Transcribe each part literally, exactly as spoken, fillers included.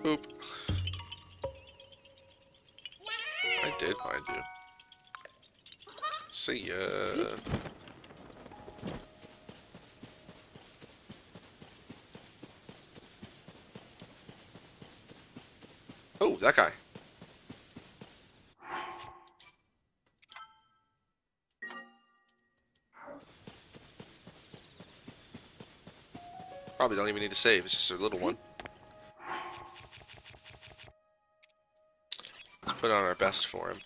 Boop. I did find you. See ya. Oh, that guy. Probably don't even need to save, it's just a little one. Let's put on our best for him.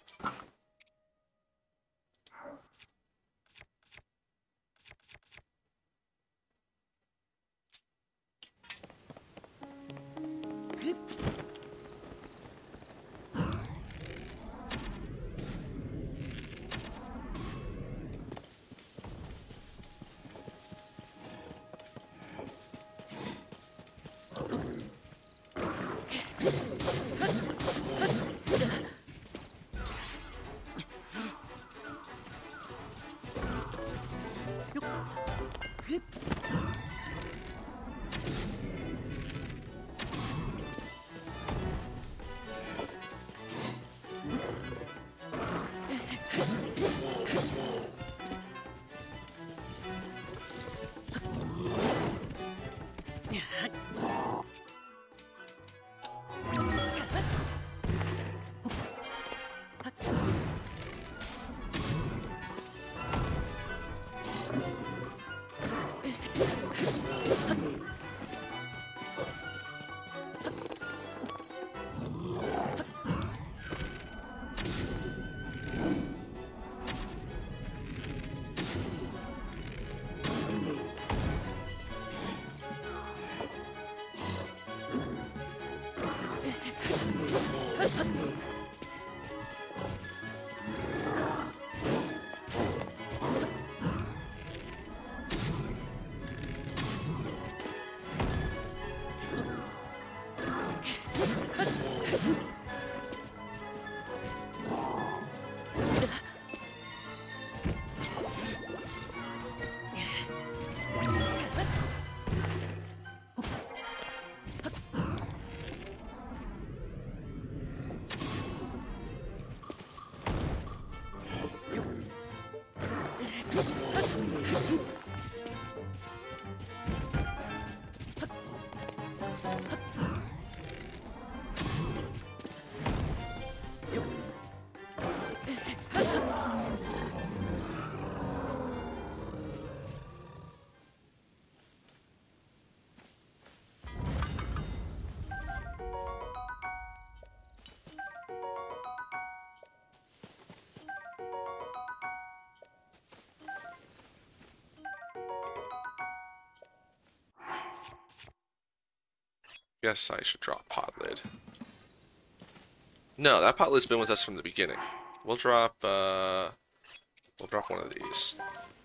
Guess I should drop pot lid. No, that pot lid's been with us from the beginning. We'll drop, uh... We'll drop one of these.